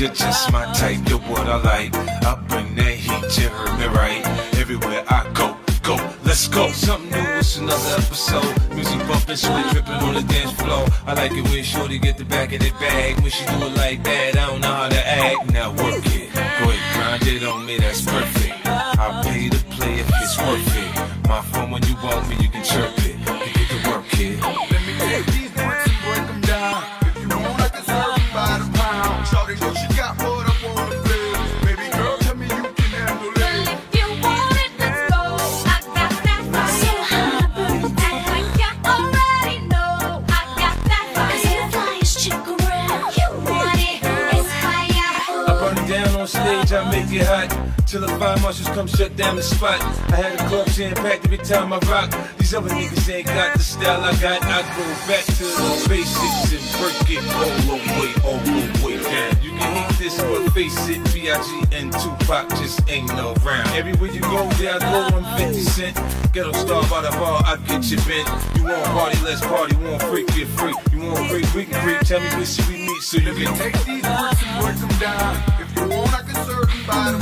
you're just my type, you're what I like. I bring that heat, you heard me right. Everywhere I go, let's go. Something new, it's another episode. Music bumping, sweat dripping on the dance floor. I like it when shorty get the back of the bag. When she do it like that, I don't know how to act. Now work it, go ahead, grind it on me, that's perfect. I'll pay to play if it's worth it. My phone when you want me, you can chirp it. You get to work, kid. Let me take these bricks and break them down. If you want, I can serve them by the pound. Shorty know she got what I wanna feel. Baby girl, tell me you can handle it. Well, if you want it, let's go. I got that fire. So hot, burn that quick. You already know. I got that fire. 'Cause you're the flyest chick around. You want it, it's fire. I burn it down on stage, I make it hot. Till the fire marshals come shut down the spot. I had a club jam-packed every time I rock. These other niggas ain't got the style I got. I go back to the basics and break it all the way down. You can hate this, but face it, B.I.G. and Tupac just ain't no round. Everywhere you go, there I go, I'm 50 Cent. Ghetto star by the bar, I get you bent. You want party, let's party. You want freak, get free. You want freak, we can freak. Tell me where should we meet so you can take these bricks and break them down. If you want, I can serve them by the